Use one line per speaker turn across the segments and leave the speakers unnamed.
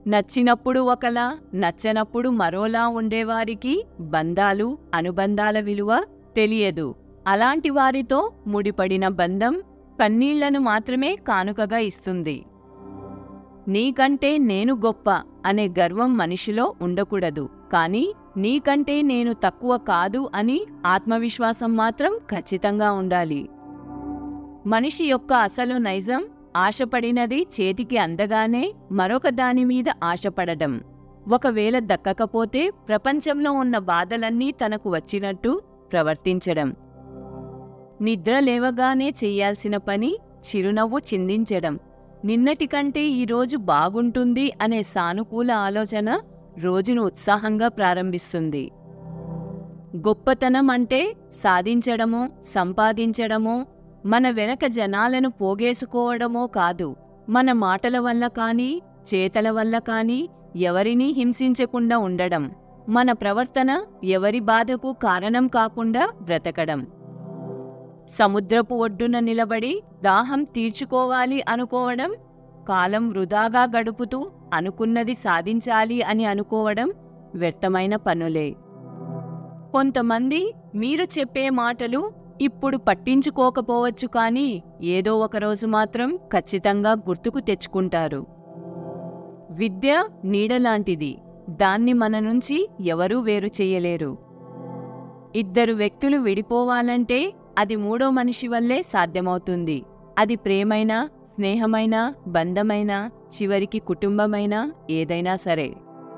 నచ్చినప్పుడు ఒకలా, నచ్చనప్పుడు మరోలా ఉండేవారికి బంధాలు, అనుబంధాల విలువ తెలియదు. అలాంటి వారితో ముడిపడిన బంధం కన్నీళ్లను మాత్రమే కానుకగా ఇస్తుంది. నీకంటే నేను గొప్ప అనే గర్వం మనిషిలో ఉండకూడదు. కానీ నీకంటే నేను తక్కువ కాదు అని ఆత్మవిశ్వాసం మాత్రం ఖచ్చితంగా ఉండాలి. మనిషి యొక్క అసలు నైజం ఆశపడినది చేతికి అందగానే మరొక దానిమీద ఆశపడడం. ఒకవేళ దక్కకపోతే ప్రపంచంలో ఉన్న బాధలన్నీ తనకు వచ్చినట్టు ప్రవర్తించడం. నిద్ర లేవగానే చెయ్యాల్సిన పని చిరునవ్వు చిందించడం. నిన్నటికంటే ఈరోజు బాగుంటుంది అనే సానుకూల ఆలోచన రోజును ఉత్సాహంగా ప్రారంభిస్తుంది. గొప్పతనం అంటే సాధించడమో, సంపాదించడమో, మన వెనక జనాలను పోగేసుకోవడమో కాదు. మన మాటల వల్ల కానీ, చేతల వల్ల కానీ ఎవరినీ హింసించకుండా ఉండడం. మన ప్రవర్తన ఎవరి బాధకు కారణం కాకుండా బ్రతకడం. సముద్రపు ఒడ్డున నిలబడి దాహం తీర్చుకోవాలి అనుకోవడం, కాలం వృధాగా గడుపుతూ అనుకున్నది సాధించాలి అని అనుకోవడం వ్యర్థమైన పనులే. కొంతమంది మీరు చెప్పే మాటలు ఇప్పుడు పట్టించుకోకపోవచ్చు, కానీ ఏదో ఒకరోజు మాత్రం ఖచ్చితంగా గుర్తుకు తెచ్చుకుంటారు. విద్య నీడలాంటిది. దాన్ని మన నుంచి ఎవరూ వేరు చెయ్యలేరు. ఇద్దరు వ్యక్తులు విడిపోవాలంటే అది మూడో మనిషి వల్లే సాధ్యమవుతుంది. అది ప్రేమైనా, స్నేహమైనా, బంధమైనా, చివరికి కుటుంబమైనా, ఏదైనా సరే.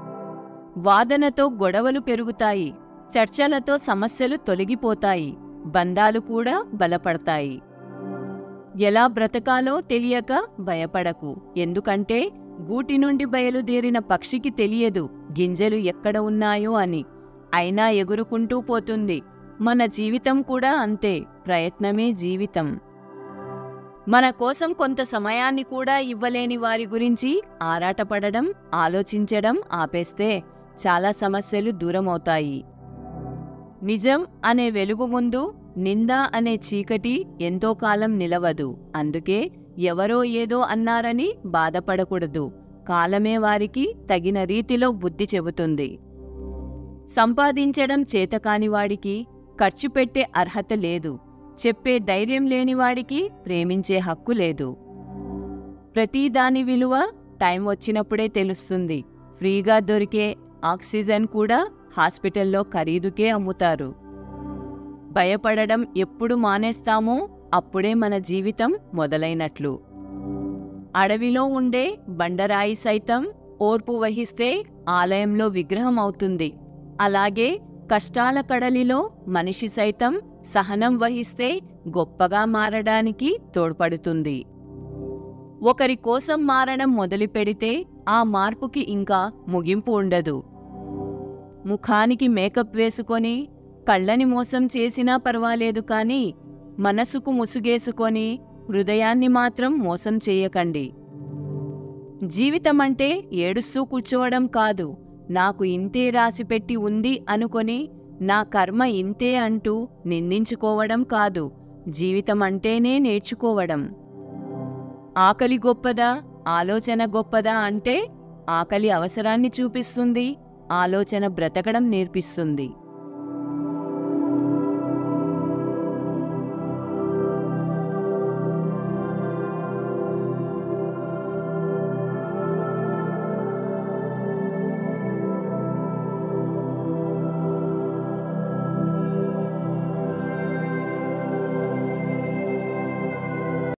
వాదనతో గొడవలు పెరుగుతాయి. చర్చలతో సమస్యలు తొలగిపోతాయి. బంధాలు కూడా బలపడతాయి. ఎలా బ్రతకాలో తెలియక భయపడకు. ఎందుకంటే గూటి నుండి బయలుదేరిన పక్షికి తెలియదు గింజలు ఎక్కడ ఉన్నాయో అని. అయినా ఎగురుకుంటూ పోతుంది. మన జీవితం కూడా అంతే. ప్రయత్నమే జీవితం. మన కోసం కొంత సమయాన్ని కూడా ఇవ్వలేని వారి గురించి ఆరాటపడడం, ఆలోచించడం ఆపేస్తే చాలా సమస్యలు దూరమవుతాయి. నిజం అనే వెలుగు ముందు నింద అనే చీకటి ఎంతో కాలం నిలవదు. అందుకే ఎవరో ఏదో అన్నారని బాధపడకూడదు. కాలమే వారికి తగిన రీతిలో బుద్ధి చెబుతుంది. సంపాదించడం చేతకానివాడికి ఖర్చు పెట్టే అర్హత లేదు. చెప్పే ధైర్యం లేనివాడికి ప్రేమించే హక్కు లేదు. ప్రతిదాని విలువ టైం వచ్చినప్పుడే తెలుస్తుంది. ఫ్రీగా దొరికే ఆక్సిజన్ కూడా హాస్పిటల్లో ఖరీదుకే అమ్ముతారు. భయపడడం ఎప్పుడు మానేస్తామో అప్పుడే మన జీవితం మొదలైనట్లు. అడవిలో ఉండే బండరాయి సైతం ఓర్పు వహిస్తే ఆలయంలో విగ్రహం అవుతుంది. అలాగే కష్టాల కడలిలో మనిషి సైతం సహనం వహిస్తే గొప్పగా మారడానికి తోడ్పడుతుంది. ఒకరి కోసం మారడం మొదలుపెడితే ఆ మార్పుకి ఇంకా ముగింపు ఉండదు. ముఖానికి మేకప్ వేసుకొని కళ్ళని మోసం చేసినా పర్వాలేదు, కానీ మనసుకు ముసుగేసుకొని హృదయాన్ని మాత్రం మోసం చేయకండి. జీవితమంటే ఏడుస్తూ కూర్చోవడం కాదు. నాకు ఇంతే రాసిపెట్టి ఉంది అనుకొని నా కర్మ ఇంతే అంటూ నిందించుకోవడం కాదు. జీవితం అంటేనే నేర్చుకోవడం. ఆకలి గొప్పదా, ఆలోచన గొప్పదా అంటే ఆకలి అవసరాన్ని చూపిస్తుంది, ఆలోచన బ్రతకడం నేర్పిస్తుంది.